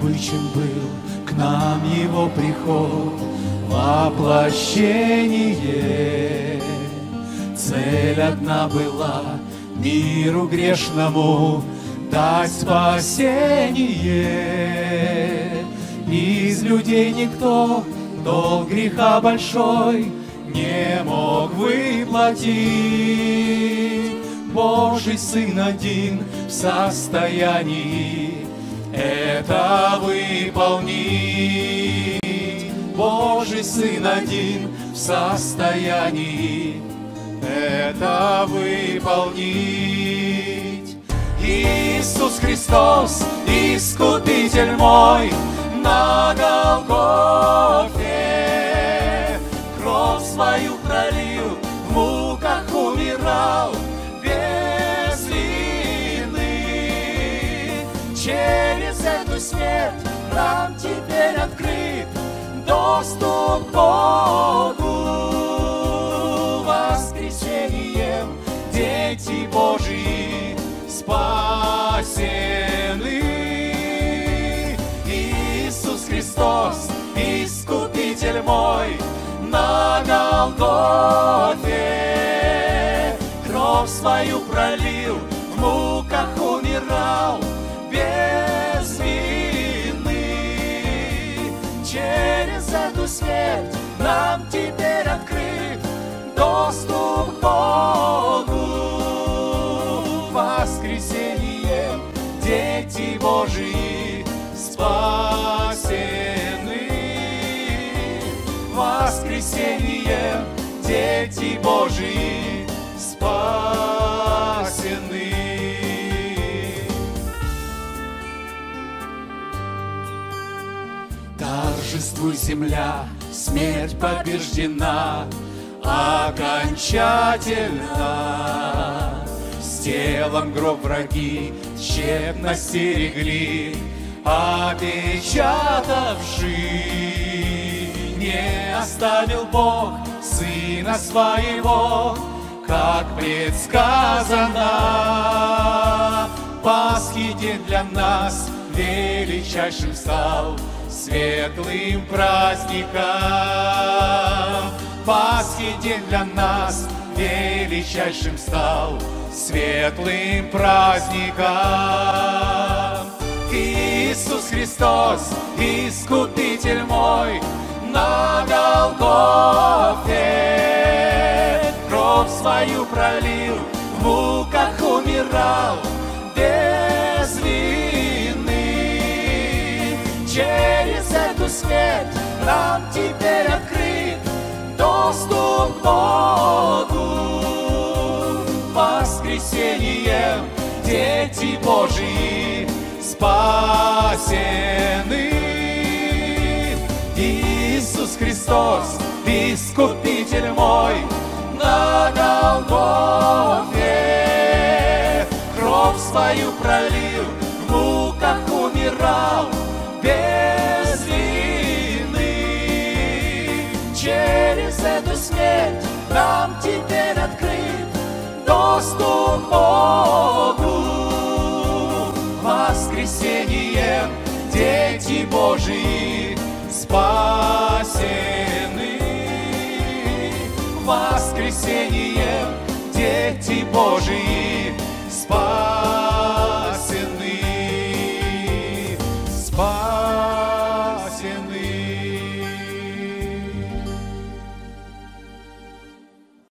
необычен был к нам Его приход, воплощение. Цель одна была миру грешному дать спасение. Из людей никто долг греха большой не мог выплатить. Божий Сын один в состоянии это выполнить. Божий Сын один в состоянии это выполнить. Иисус Христос, Искупитель мой, на Голгофе кровь свою пролил, в муках умирал без вины. Через эту смерть нам теперь открыт доступ к Богу. Воскресением дети Божьи спасены. Иисус Христос, Искупитель мой, на Голгофе кровь свою пролил, в муках умирал без вины. Через эту смерть нам теперь открыт доступ к Богу. Воскресением дети Божьи спасены. Воскресением дети Божьи спасены. Торжествуй, земля, смерть побеждена окончательно. С телом гроб враги тщетно стерегли, опечатав жизнь. Не оставил Бог Сына Своего, как предсказано. Пасхи день для нас величайшим стал, светлым праздником. Пасхи день для нас величайшим стал, светлым праздником. Иисус Христос, Искупитель мой, на Голгофе кровь свою пролил, в муках умирал без вины. Через эту смерть нам теперь открыт доступ к Богу. Воскресением дети Божьи спасены. Иисус Христос, Искупитель мой, на Голгофе кровь свою пролил, в муках умирал без вины. Через эту смерть нам теперь открыт доступ к Богу. Воскресением дети Божьи спасены. Воскресением